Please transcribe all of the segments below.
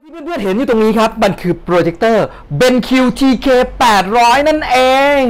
ที่เพื่อนๆเห็นอยู่ตรงนี้ครับมันคือโปรเจคเตอร์ BenQ TK 800นั่นเอง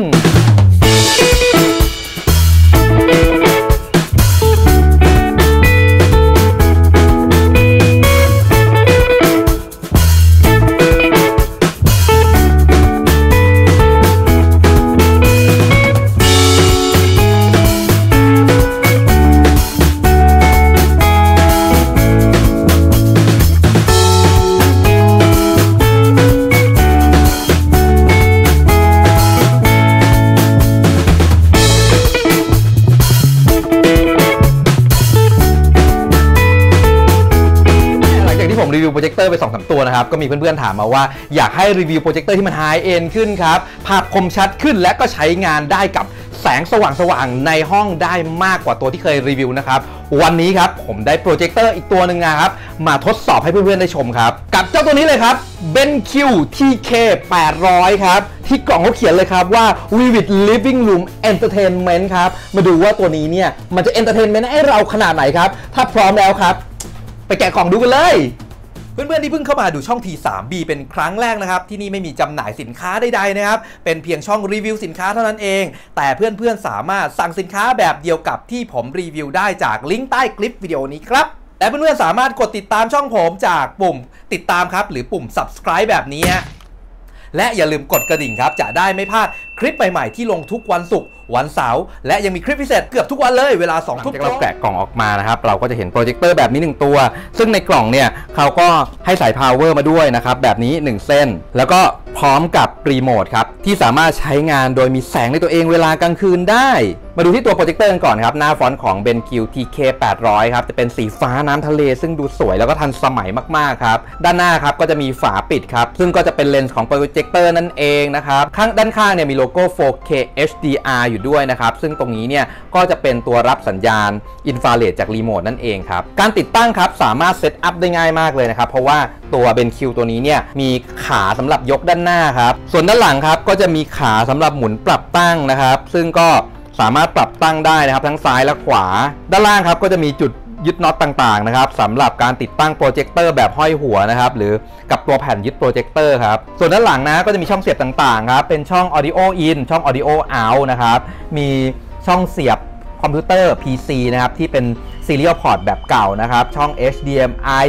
รีวิวโปรเจคเตอร์ไป 2-3 ตัวนะครับก็มีเพื่อนๆถามมาว่าอยากให้รีวิวโปรเจคเตอร์ที่มันไฮเอนด์ขึ้นครับภาพคมชัดขึ้นและก็ใช้งานได้กับแสงสว่างๆในห้องได้มากกว่าตัวที่เคยรีวิวนะครับวันนี้ครับผมได้โปรเจคเตอร์อีกตัวหนึ่งนะครับมาทดสอบให้เพื่อนๆได้ชมครับกับเจ้าตัวนี้เลยครับ BenQ TK 800ครับที่กล่องเขาเขียนเลยครับว่า Vivid Living Room Entertainment ครับมาดูว่าตัวนี้เนี่ยมันจะ Entertainment ให้เราขนาดไหนครับถ้าพร้อมแล้วครับไปแกะกล่องดูกันเลยเพื่อนๆที่เพิ่งเข้ามาดูช่อง T3B เป็นครั้งแรกนะครับที่นี่ไม่มีจำหน่ายสินค้าใดๆนะครับเป็นเพียงช่องรีวิวสินค้าเท่านั้นเองแต่เพื่อนๆสามารถสั่งสินค้าแบบเดียวกับที่ผมรีวิวได้จากลิงก์ใต้คลิปวิดีโอนี้ครับและเพื่อนๆสามารถกดติดตามช่องผมจากปุ่มติดตามครับหรือปุ่ม subscribe แบบนี้และอย่าลืมกดกระดิ่งครับจะได้ไม่พลาดคลิปใหม่ๆที่ลงทุกวันศุกร์วันเสาร์และยังมีคลิปพิเศษเกือบทุกวันเลยเวลา 2 ทุ่มเราแกะกล่องออกมานะครับเราก็จะเห็นโปรเจคเตอร์แบบนี้1ตัวซึ่งในกล่องเนี่ยเขาก็ให้สายพาวเวอร์มาด้วยนะครับแบบนี้1เส้นแล้วก็พร้อมกับรีโมทครับที่สามารถใช้งานโดยมีแสงในตัวเองเวลากลางคืนได้มาดูที่ตัวโปรเจคเตอร์กันก่อนครับหน้าฟอนต์ของ BenQ TK 800ครับจะเป็นสีฟ้าน้ำทะเลซึ่งดูสวยแล้วก็ทันสมัยมากๆครับด้านหน้าครับก็จะมีฝาปิดครับซึ่งก็จะเป็นเลนส์ของโปรเจคเตอร์นั่นเองนะครับด้านข้างเนี่ยมีโลโก้ 4K HDR อยู่ด้วยนะครับซึ่งตรงนี้เนี่ยก็จะเป็นตัวรับสัญญาณอินฟราเรดจากรีโมทนั่นเองครับการติดตั้งครับสามารถเซตอัพได้ง่ายมากเลยนะครับเพราะว่าตัว BenQ ตัวนี้เนี่ยมีขาสำหรับยกด้านหน้าครับส่วนด้านหลังครับก็จะมีขาสำหรับหมุนปรับตั้งนะครับซึ่งก็สามารถปรับตั้งได้นะครับทั้งซ้ายและขวาด้านล่างครับก็จะมีจุดยึดน็อตต่างๆนะครับสำหรับการติดตั้งโปรเจคเตอร์แบบห้อยหัวนะครับหรือกับตัวแผ่นยึดโปรเจคเตอร์ครับส่วนด้านหลังนะก็จะมีช่องเสียบต่างๆครับเป็นช่อง Audio In ช่อง Audio Out นะครับมีช่องเสียบคอมพิวเตอร์ PC นะครับที่เป็น Serial Port แบบเก่านะครับช่อง HDMI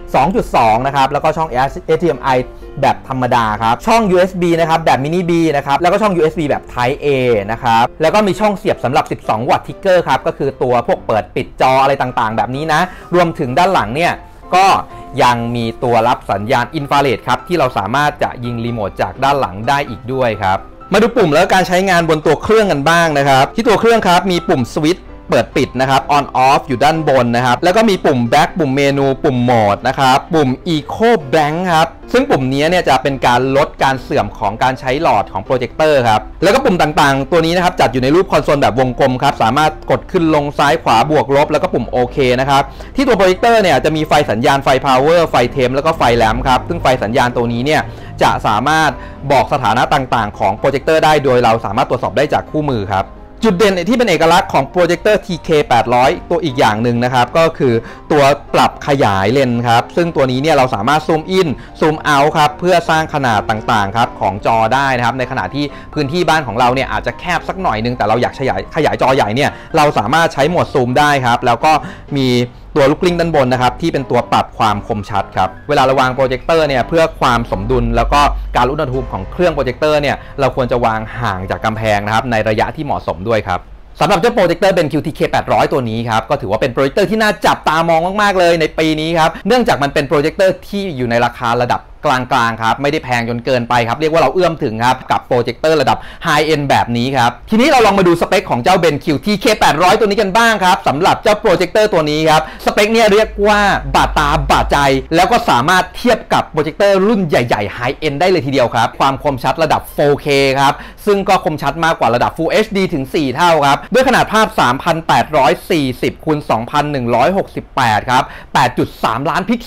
2.2 นะครับแล้วก็ช่อง HDMI แบบธรรมดาครับช่อง USB นะครับแบบ Mini B นะครับแล้วก็ช่อง USB แบบ Type A นะครับแล้วก็มีช่องเสียบสำหรับ12 วัตต์ทิกเกอร์ครับก็คือตัวพวกเปิดปิดจออะไรต่างๆแบบนี้นะรวมถึงด้านหลังเนี่ยก็ยังมีตัวรับสัญญาณอินฟราเรดครับที่เราสามารถจะยิงรีโมทจากด้านหลังได้อีกด้วยครับมาดูปุ่มแล้วการใช้งานบนตัวเครื่องกันบ้างนะครับที่ตัวเครื่องครับมีปุ่มสวิตช์เปิดปิดนะครับ on off อยู่ด้านบนนะครับแล้วก็มีปุ่ม back ปุ่มเมนูปุ่มโหมดนะครับปุ่ม eco blank ครับซึ่งปุ่มนี้เนี่ยจะเป็นการลดการเสื่อมของการใช้หลอดของโปรเจคเตอร์ครับแล้วก็ปุ่มต่างๆตัวนี้นะครับจัดอยู่ในรูปคอนโซลแบบวงกลมครับสามารถกดขึ้นลงซ้ายขวาบวกลบแล้วก็ปุ่มโอเคนะครับที่ตัวโปรเจคเตอร์เนี่ยจะมีไฟสัญญาณไฟพาวเวอร์ไฟเทมแล้วก็ไฟแลมป์ครับซึ่งไฟสัญญาณตัวนี้เนี่ยจะสามารถบอกสถานะต่างๆของโปรเจคเตอร์ได้โดยเราสามารถตรวจสอบได้จากคู่มือครับจุดเด่นที่เป็นเอกลักษณ์ของโปรเจคเตอร์ TK 800ตัวอีกอย่างหนึ่งนะครับก็คือตัวปรับขยายเลนส์ครับซึ่งตัวนี้เนี่ยเราสามารถซูมอินซูมเอาท์ครับเพื่อสร้างขนาดต่างๆครับของจอได้นะครับในขณะที่พื้นที่บ้านของเราเนี่ยอาจจะแคบสักหน่อยนึงแต่เราอยากขยายจอใหญ่เนี่ยเราสามารถใช้โหมดซูมได้ครับแล้วก็มีตัวลูกกลิ้งด้านบนนะครับที่เป็นตัวปรับความคมชัดครับเวลาเราวางโปรเจคเตอร์เนี่ยเพื่อความสมดุลแล้วก็การลดอุณหภูมิของเครื่องโปรเจคเตอร์เนี่ยเราควรจะวางห่างจากกำแพงนะครับในระยะที่เหมาะสมด้วยครับสำหรับเจ้าโปรเจคเตอร์BenQ TK 800ตัวนี้ครับก็ถือว่าเป็นโปรเจคเตอร์ที่น่าจับตามองมากๆเลยในปีนี้ครับเนื่องจากมันเป็นโปรเจคเตอร์ที่อยู่ในราคาระดับกลางๆครับไม่ได้แพงจนเกินไปครับเรียกว่าเราเอื้อมถึงครับกับโปรเจคเตอร์ระดับไฮเอนด์แบบนี้ครับทีนี้เราลองมาดูสเปคของเจ้าBenQ TK 800ตัวนี้กันบ้างครับสำหรับเจ้าโปรเจคเตอร์ตัวนี้ครับสเปคเนี่ยเรียกว่าบาดตาบาดใจแล้วก็สามารถเทียบกับโปรเจคเตอร์รุ่นใหญ่ๆไฮเอนด์ได้เลยทีเดียวครับความคมชัดระดับ 4K ครับซึ่งก็คมชัดมากกว่าระดับ Full HD ถึง 4 เท่าครับด้วยขนาดภาพ 3,840 x 2,168 ครับ 8.3 ล้านพิกเซล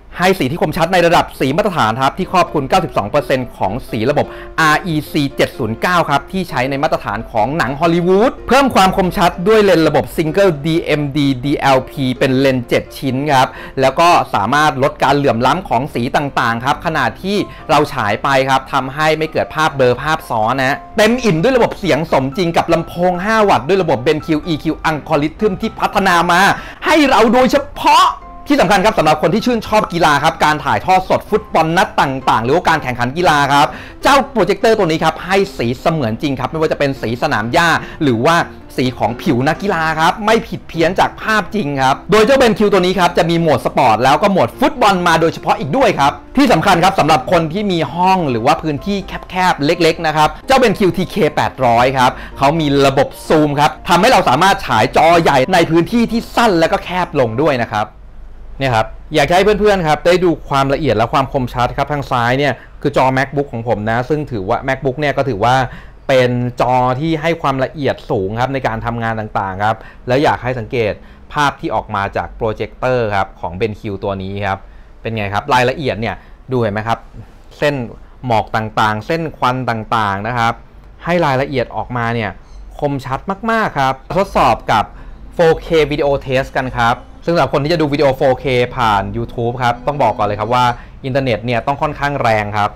ให้สีที่คมชัดในระดับสีมาตรฐานครับที่ครอบคลุม 92% ของสีระบบ REC 709 ครับที่ใช้ในมาตรฐานของหนังฮอลลีวูดเพิ่มความคมชัดด้วยเลนส์ระบบ Single DMD DLP เป็นเลนส์ 7 ชิ้นครับแล้วก็สามารถลดการเหลื่อมล้ำของสีต่างๆครับขนาดที่เราฉายไปครับทำให้ไม่เกิดภาพเบลอภาพซ้อนนะเต็มอิ่มด้วยระบบเสียงสมจริงกับลำโพง 5 วัตต์ด้วยระบบ BenQ EQ Algorithm ที่พัฒนามาให้เราโดยเฉพาะที่สำคัญครับสำหรับคนที่ชื่นชอบกีฬาครับการถ่ายทอดสดฟุตบอลนัดต่างๆหรือว่าการแข่งขันกีฬาครับเจ้าโปรเจคเตอร์ตัวนี้ครับให้สีเสมือนจริงครับไม่ว่าจะเป็นสีสนามหญ้าหรือว่าสีของผิวนักกีฬาครับไม่ผิดเพี้ยนจากภาพจริงครับโดยเจ้าBenQตัวนี้ครับจะมีโหมดสปอร์ตแล้วก็โหมดฟุตบอลมาโดยเฉพาะอีกด้วยครับที่สำคัญครับสำหรับคนที่มีห้องหรือว่าพื้นที่แคบๆเล็กๆนะครับเจ้าBenQ TK800ครับเขามีระบบซูมครับทำให้เราสามารถฉายจอใหญ่ในพื้นที่ที่สั้นและก็แคบลงด้วยนะครับเนี่ยครับอยากให้เพื่อนๆครับได้ดูความละเอียดและความคมชัดครับทางซ้ายเนี่ยคือจอ MacBook ของผมนะซึ่งถือว่า MacBook เนี่ยก็ถือว่าเป็นจอที่ให้ความละเอียดสูงครับในการทำงานต่างๆครับแล้วอยากให้สังเกตภาพที่ออกมาจากโปรเจคเตอร์ครับของBenQตัวนี้ครับเป็นไงครับรายละเอียดเนี่ยดูเห็นไหมครับเส้นหมอกต่างๆเส้นควันต่างๆนะครับให้รายละเอียดออกมาเนี่ยคมชัดมากๆครับทดสอบกับ 4K Video Test กันครับซึ่งสำหรับคนที่จะดูวิดีโอ 4K ผ่าน YouTube ครับต้องบอกก่อนเลยครับว่าอินเทอร์เน็ตเนี่ยต้องค่อนข้างแรงครับ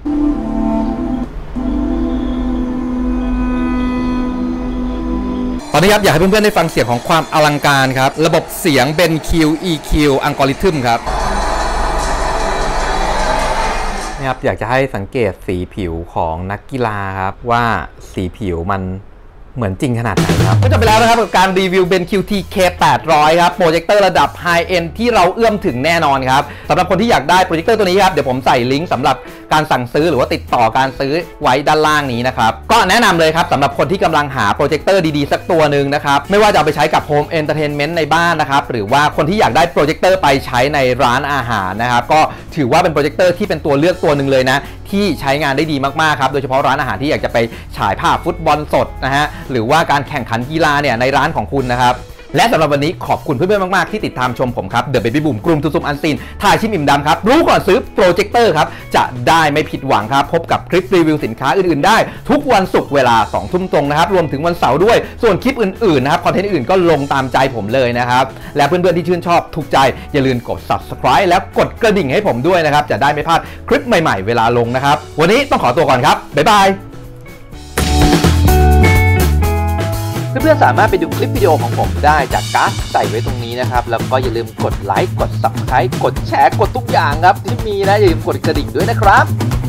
ตอนนี้ครับอยากให้เพื่อนๆได้ฟังเสียงของความอลังการครับระบบเสียง BenQ EQ Algorithm ครับนี่ครับอยากจะให้สังเกตสีผิวของนักกีฬาครับว่าสีผิวมันเหมือนจริงขนาดไหนครับก็จบไปแล้วนะครับกับการรีวิวBenQ TK800 ครับโปรเจคเตอร์ระดับ High End ที่เราเอื้อมถึงแน่นอนครับสำหรับคนที่อยากได้โปรเจคเตอร์ตัวนี้ครับเดี๋ยวผมใส่ลิงก์สำหรับการสั่งซื้อหรือว่าติดต่อการซื้อไว้ด้านล่างนี้นะครับก็แนะนำเลยครับสำหรับคนที่กำลังหาโปรเจคเตอร์ดีๆสักตัวหนึ่งนะครับไม่ว่าจะเอาไปใช้กับโฮมเอนเตอร์เทนเมนต์ในบ้านนะครับหรือว่าคนที่อยากได้โปรเจคเตอร์ไปใช้ในร้านอาหารนะครับก็ถือว่าเป็นโปรเจคเตอร์ที่เป็นตัวเลือกตัวหนึ่งเลยนะที่ใช้งานได้ดีมากๆครับโดยเฉพาะร้านอาหารที่อยากจะไปฉายภาพฟุตบอลสดนะฮะหรือว่าการแข่งขันกีฬาเนี่ยในร้านของคุณนะครับและสำหรับวันนี้ขอบคุณเพื่อนๆมากๆที่ติดตามชมผมครับ The Baby Boom กลุ่มซุ่มอันซีนถ่ายชิมอิ่มดำครับรู้ก่อนซื้อโปรเจคเตอร์ครับจะได้ไม่ผิดหวังครับพบกับคลิปรีวิวสินค้าอื่นๆได้ทุกวันศุกร์เวลา 20:00 น.ตรงนะครับรวมถึงวันเสาร์ด้วยส่วนคลิปอื่นๆนะครับคอนเทนต์อื่นก็ลงตามใจผมเลยนะครับและเพื่อนๆที่ชื่นชอบถูกใจอย่าลืมกด Subscribe แล้วกดกระดิ่งให้ผมด้วยนะครับจะได้ไม่พลาดคลิปใหม่ๆเวลาลงนะครับวันนี้ต้องขอตัวก่อนครับบ๊ายบายเพื่อนๆสามารถไปดูคลิปวิดีโอของผมได้จากการ์ดใส่ไว้ตรงนี้นะครับแล้วก็อย่าลืมกดไลค์กด Subscribe กดแชร์กดทุกอย่างครับที่มีนะอย่าลืมกดกระดิ่งด้วยนะครับ